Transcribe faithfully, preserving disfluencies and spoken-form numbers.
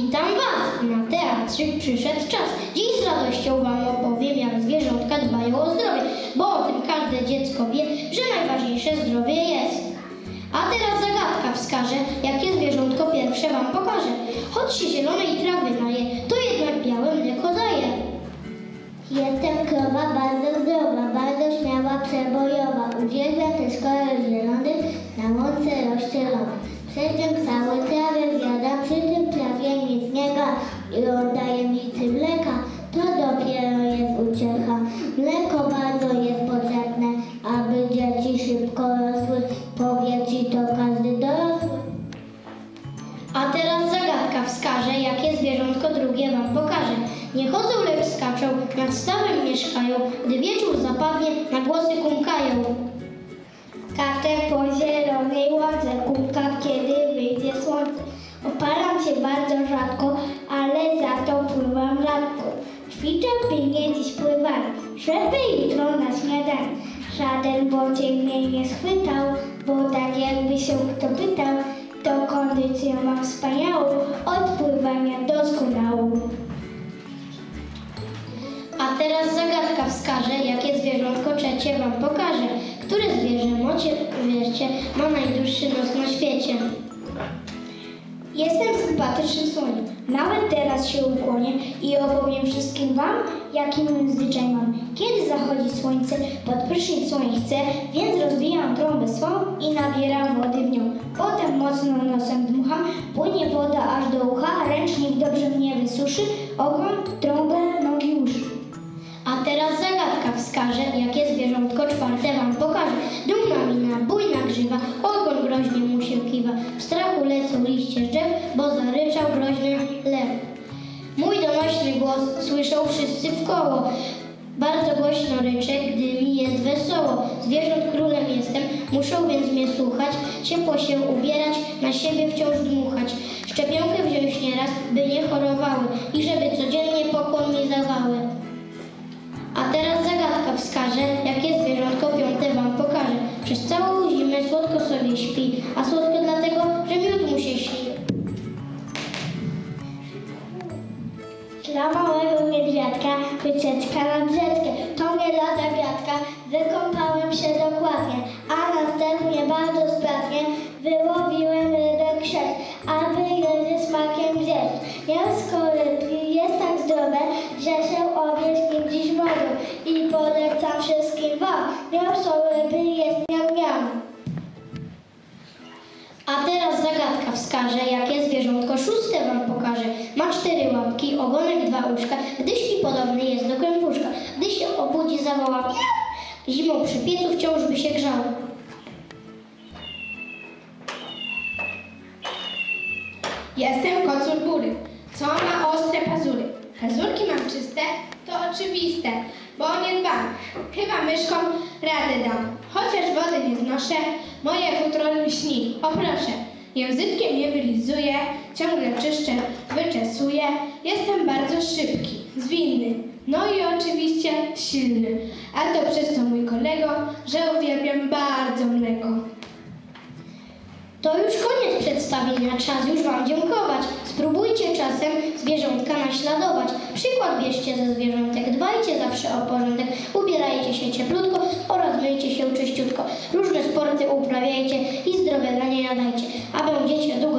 Witam Was! Na teatrzyk przyszedł czas. Dziś z radością Wam opowiem, jak zwierzątka dbają o zdrowie, bo o tym każde dziecko wie, że najważniejsze zdrowie jest. A teraz zagadka wskaże, jakie zwierzątko pierwsze Wam pokażę. Choć się zielonej trawy naje, to jednak białe mleko daje. Jestem krowa bardzo zdrowa, bardzo śmiała, przebojowa. Uwielbiam też kolor zielony, na łące rozścielony. Przeciąg cały trawę zjada, przy tym prawie nic nie ga i oddaje mi ty mleka, to dopiero jest uciecha. Mleko bardzo jest potrzebne, aby dzieci szybko rosły, powie ci to każdy dorosły. A teraz zagadka wskaże, jakie zwierzątko drugie Wam pokażę. Nie chodzą, lecz skaczą, nad stawem mieszkają, gdy wieczór zapadnie, na głosy kumkają. Skaczę po zielonej łące, kumkam, kiedy wyjdzie słońce. Opalam się bardzo rzadko, ale za to pływam rzadko. Ćwiczę pilnie dziś pływanie, żeby jutro na śniadanie żaden bociek mnie nie schwytał, bo tak jakby się kto pytał, to kondycję mam wspaniałą, od pływania doskonałą. A teraz zagadka wskaże, jakie zwierzątko trzecie Wam pokażę. Które zwierzę, mocie, wierzcie, ma najdłuższy nos na świecie? Jestem sympatyczny słoniem, nawet teraz się ukłonię i opowiem wszystkim Wam, jaki mój zwyczaj mam. Kiedy zachodzi słońce, pod prysznic słoń chcę, więc rozwijam trąbę swą i nabieram wody w nią. Potem mocno nosem dmucham, płynie woda aż do ucha, ręcznik dobrze mnie wysuszy, ogon, trąbę, nogi, uszy. A teraz zagadka wskaże, jakie zwierzątko czwarte Wam pokażę. Dumna mina, bujna grzywa, ogon groźnie mu się kiwa. W strachu lecą liście z drzew, bo zaryczał groźny lew. Mój donośny głos słyszą wszyscy wkoło. Bardzo głośno ryczę, gdy mi jest wesoło. Zwierząt królem jestem, muszą więc mnie słuchać. Ciepło się ubierać, na siebie wciąż dmuchać. Szczepionkę wziąć nieraz, by nie chorowały i żeby codziennie pokłon mi dawały. A teraz zagadka wskaże, jakie zwierzątko piąte Wam pokażę. Przez całą zimę słodko sobie śpi, a słodko dlatego, że miód mu się śni. Dla małego niedźwiadka wycieczka na brzeczkę, to nie lada wiatka, wykąpałem się dokładnie, a następnie bardzo sprawnie wyłowiłem rybę krzeć, aby je ze smakiem zjeść. Mięsko rybki jest tak zdrowe, że się obieść nim dziś mogę i polecam wszystkim Wam. Mięso ryby jest miam miam. A teraz zagadka wskaże, jakie zwierzątko szóste Wam pokażę. Ma cztery łapki, ogonek, dwa uszka, gdy śpi podobny jest do kępuszka. Gdy się obudzi, zawoła miau. Zimą przy piecu wciąż by się grzał. Jestem kocur bury, co ma ostre pazury. Pazurki mam czyste, to oczywiste, bo nie dbam. Chyba myszkom radę dam. Chociaż wody nie znoszę, moje futro lśni. O proszę, języczkiem nie wylizuję, ciągle czyszczę, wyczesuję. Jestem bardzo szybki, zwinny, no i oczywiście silny. A to przez to, mój kolego, że uwielbiam bardzo mleko. To już koniec przedstawienia, czas już Wam dziękować. Spróbujcie czasem zwierzątka naśladować. Przykład bierzcie ze zwierzątek, dbajcie zawsze o porządek, ubierajcie się cieplutko oraz myjcie się czyściutko. Różne sporty uprawiajcie i zdrowego nie jadajcie, a będziecie długo